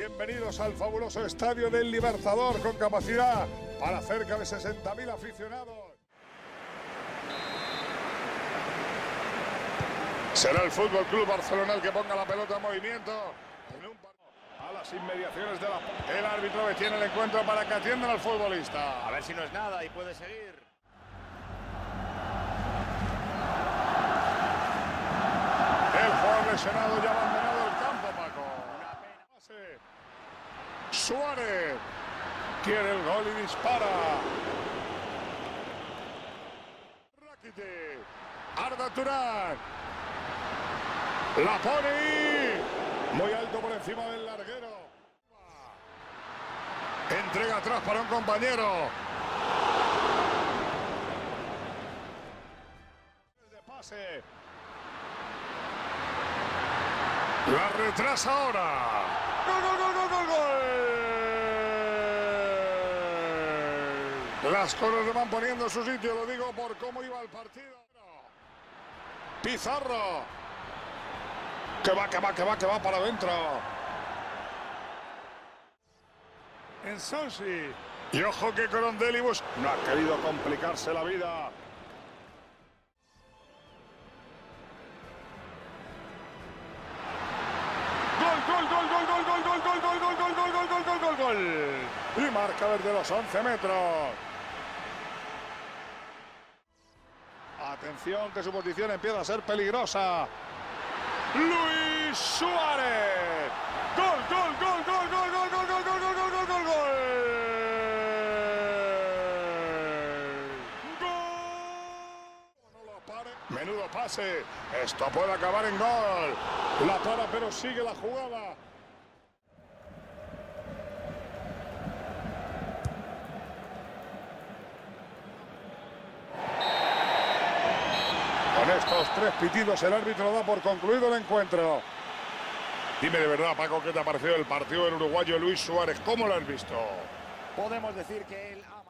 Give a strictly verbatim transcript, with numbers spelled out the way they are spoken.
Bienvenidos al fabuloso estadio del Libertador, con capacidad para cerca de sesenta mil aficionados. Será el Fútbol Club Barcelona el que ponga la pelota en movimiento. En un a las inmediaciones de la... El árbitro detiene el encuentro para que atiendan al futbolista. A ver si no es nada y puede seguir. El jugador lesionado ya ha abandonado el campo, Paco. Una pena. Suárez quiere el gol y dispara. Rakitic. Arda Turán. La pone ahí. Muy alto por encima del larguero. Entrega atrás para un compañero. De pase. La retrasa ahora. ¡Gol, gol, gol, gol, gol, gol! Las cosas se van poniendo en su sitio, lo digo por cómo iba el partido. Pizarro. Que va, que va, que va, que va para adentro. En Sonsi. Y ojo que Corondelli no ha querido complicarse la vida. Gol, gol, gol, gol, gol, gol, gol, gol, gol, gol, gol, gol, gol, gol, gol, gol, gol. Y marca desde los once metros. Atención que su posición empieza a ser peligrosa. Luis Suárez. Gol, gol, gol, gol, gol, gol, gol, gol, gol, gol, gol, gol, gol, gol. No lo pare. Menudo pase. Esto puede acabar en gol. La para, pero sigue la jugada. Con estos tres pitidos el árbitro da por concluido el encuentro. Dime de verdad, Paco, ¿qué te ha parecido el partido del uruguayo Luis Suárez? ¿Cómo lo has visto? Podemos decir que él ha...